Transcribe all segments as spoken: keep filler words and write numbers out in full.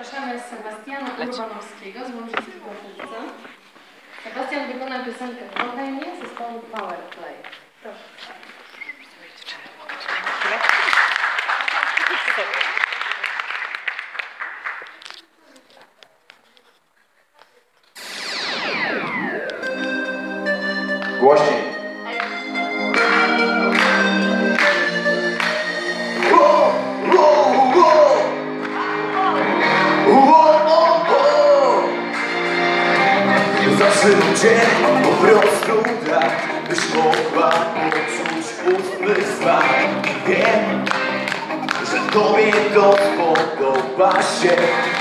Zapraszamy Sebastiana Urbanowskiego z Łomżyckiego Chórca. Sebastian wykona piosenkę Kochaj mnie z zespołu Powerplay. Proszę. Głośniej. Zaczynam cię po prostu tak, byś mogła poczuć ustny smak. Wiem, że tobie to spodoba się.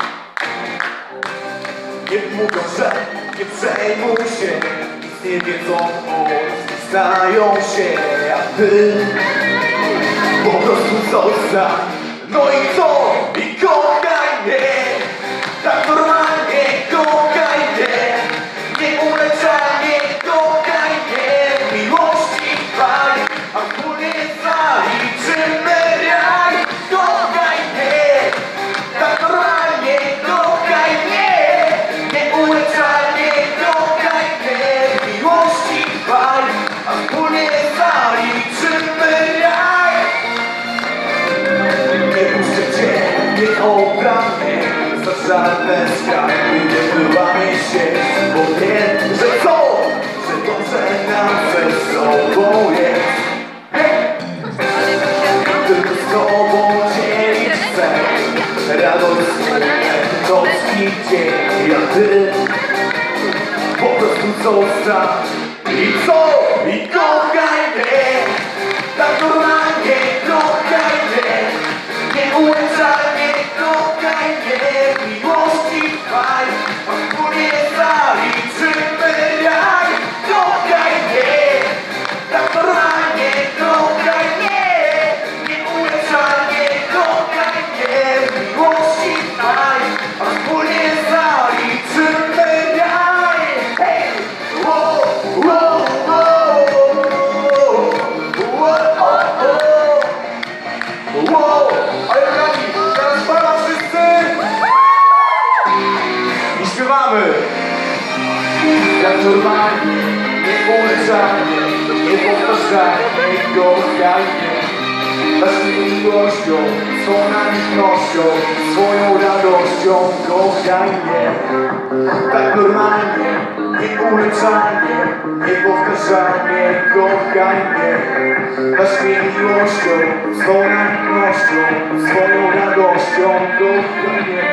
Nie mówią, że nie przejmuj się, nic nie wiedzą, o nic stają się. A ty po prostu zostań, no i co? I kochaj mnie, tak normalnie kochaj mnie. Nieuleczalnie kochaj mnie, miłości trwaj, a wspólnie zaliczymy raj. Kochaj mnie, tak normalnie kochaj mnie. Nieuleczalnie kochaj mnie, miłości trwaj, a wspólnie zaliczymy raj. Nie puszczę cię, nie oddam mnie za żadne skarby, nie wyłamię się, bo wiem, że co, że dobrze nam ze sobą jest. Tylko z tobą dzielić chcę radość, nocki dzień, ja ty po prostu zostań. I co? I kochaj mnie, tak normalnie kochaj mnie. Nieuleczalnie kochaj mnie, miłości trwaj, a wspólnie zaliczymy raj. Kochaj mnie, tak normalnie kochaj mnie. Nieuleczalnie kochaj mnie, miłości trwaj, a wspólnie zaliczymy raj. Hej! Wow, wow, wow, wow, wow, wow. Ale kochani, teraz pana wszyscy i śpiewamy jak normalnie, nieuleczalnie, niepowtarzalnie, kochajnie. Naszą miłością, swą namiętnością, swoją radością, kochajnie. Tak normalnie, nieuleczalnie, niepowtarzalnie, kochajnie. Naszą miłością, swą namiętnością, swoją radością, kochajnie.